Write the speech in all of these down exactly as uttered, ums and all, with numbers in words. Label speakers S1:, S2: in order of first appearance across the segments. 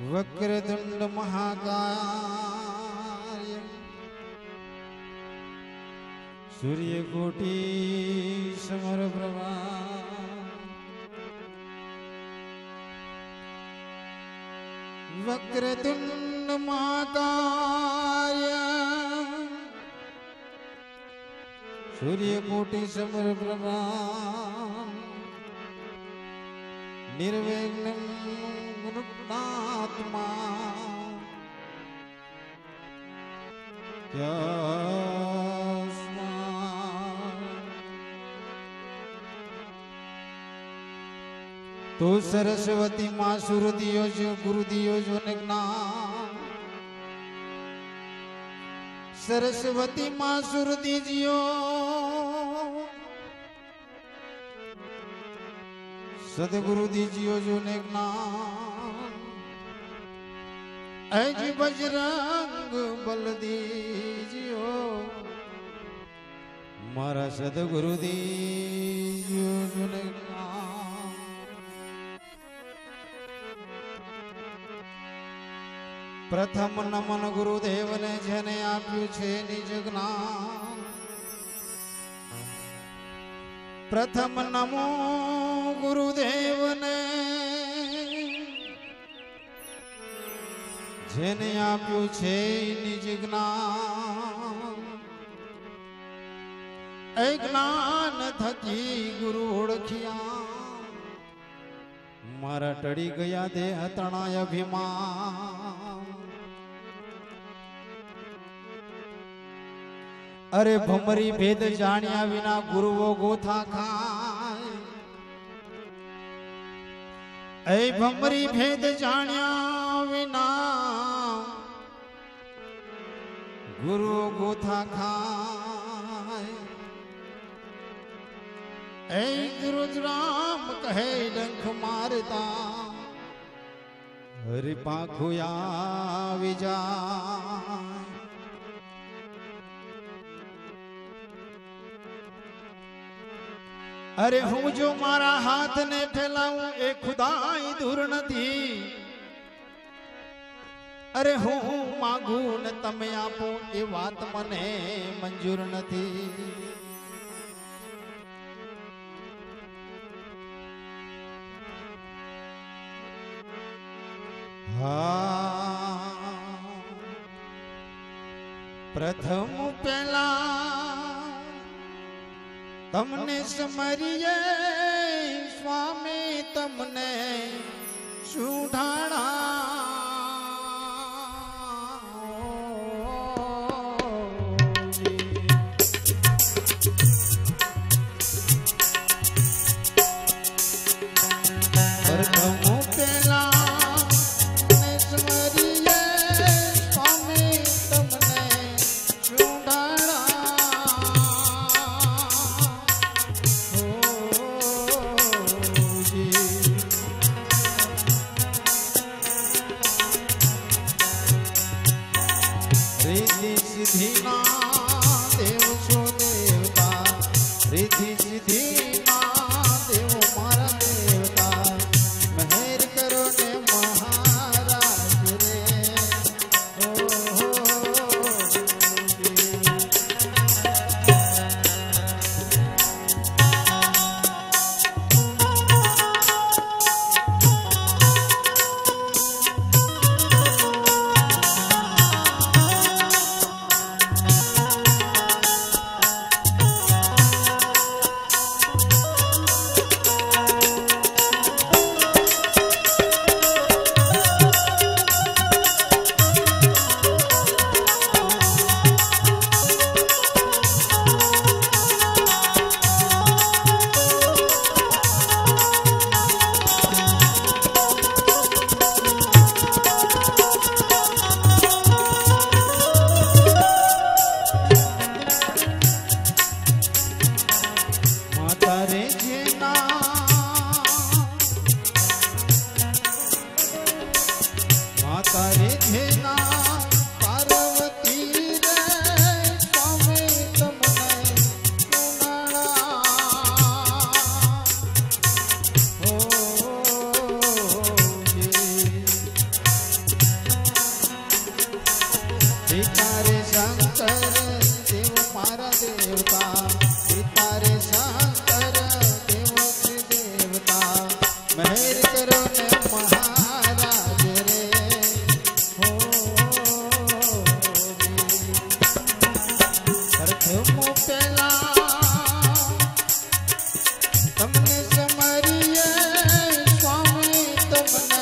S1: वक्रतुंड महाकाय सूर्यकोटि समप्रभा वक्रतुंड महाकाय सूर्यकोटि समप्रभा निर्विघ्नं गुरुनात्मा तो सरस्वती माँ सुर दियो जो गुरु दियो जो ज्ञान सरस्वती माँ सुर दीजियो सदगुरु दीजियो जो ज्ञान ऐज बजरंग बल दीजियो मारा सदगुरु दीजियो जो ज्ञान प्रथम नमन गुरुदेव ने जेने आप्યું છે નિજ જ્ઞાન प्रथम नमो गुरुदेव ने जेने आप्યું છે નિજ જ્ઞાન એ જ્ઞાન થકી ગુરુ ઓળખ્યા મારા ટળી ગયા દેહ તણાય અભિમાન अरे भमरी भेद जानिया विना गुरुओ गोथा खाए ऐ भमरी भेद जानिया विना गुरुओ गोथा खाए ऐ गुरुराम कहे डंख मारता हरि पाखुया विजा अरे हूँ जो मारा हाथ ने फैलाऊं ए खुदाई दूर नथी अरे हूँ मांगू न तमे आपो ए वात मने मंजूर नथी हाँ प्रथम पहला तमने समरिए स्वामी तमने सुधाणा તમને સમરીએ સ્વામી તમને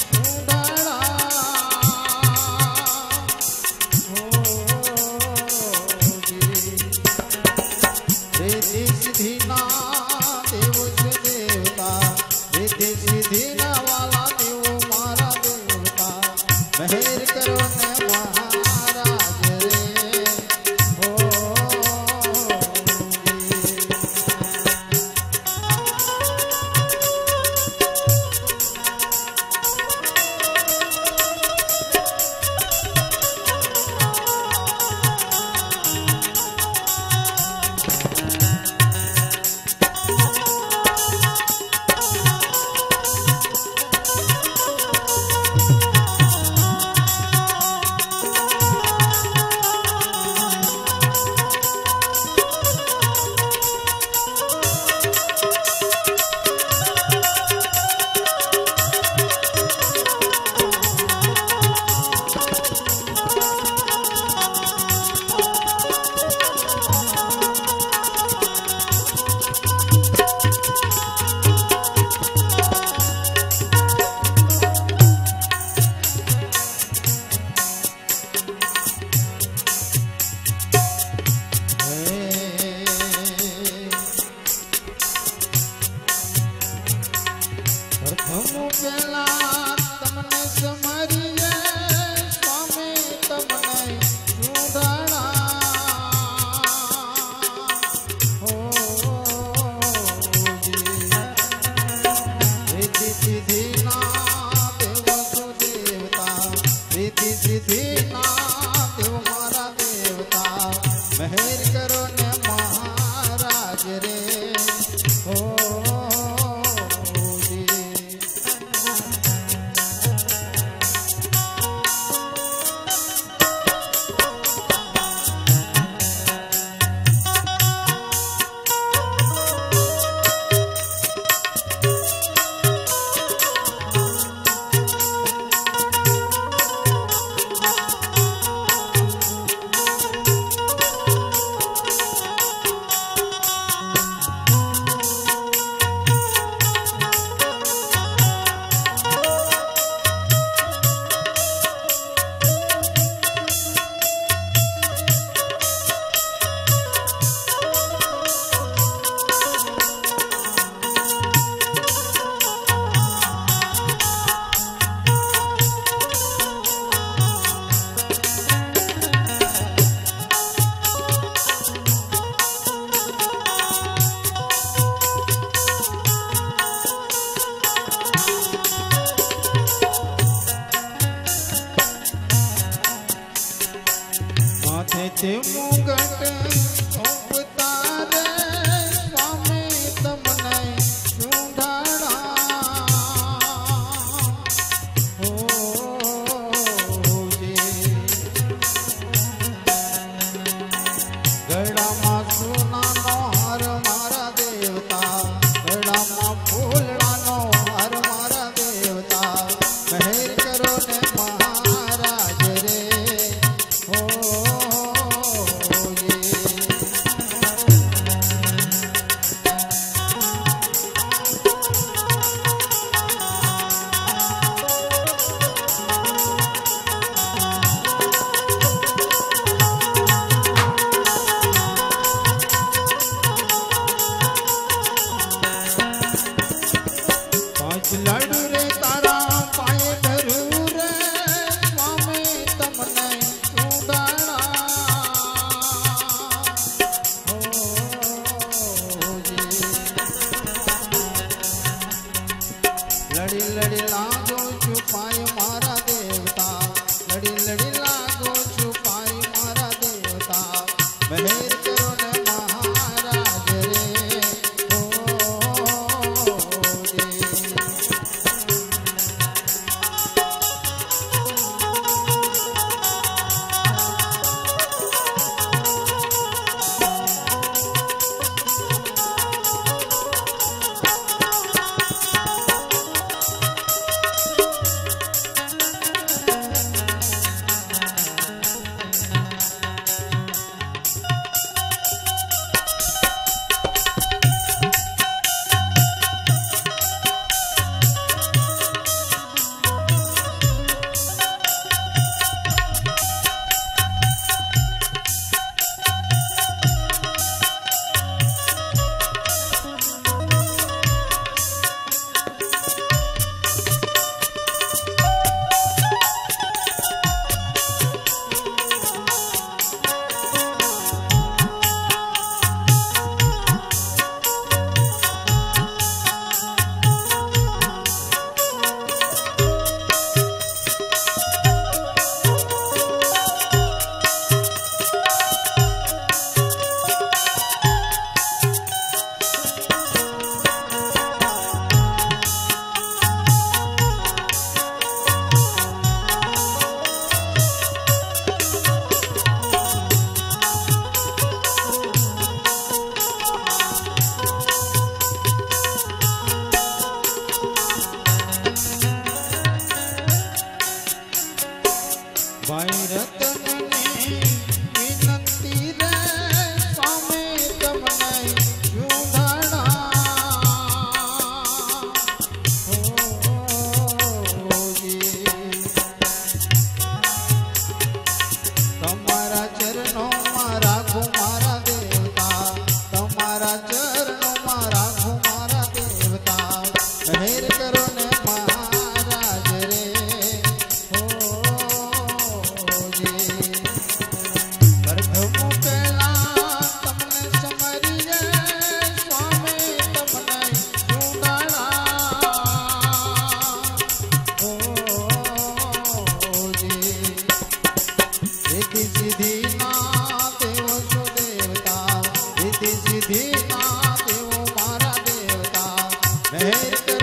S1: તે મુગટ અવતારે સ્વામી તમને સુંઢાણા ગળામાં સોનાનો હાર મારા દેવતા, ગળામાં ફૂલડાનો હાર મારા દેવતા, મહેર કરો ને મહારાજ રે હો. લાડુ રે તારા પાયે ધરું રે સ્વામી તમને સુડાણા લડી લડી લાગો છું પાય મારા દેવતા, લડી લડી લાગો છું પાય મારા દેવતા, મહેર કરો ને મહારાજ રે હો. મહેર કરો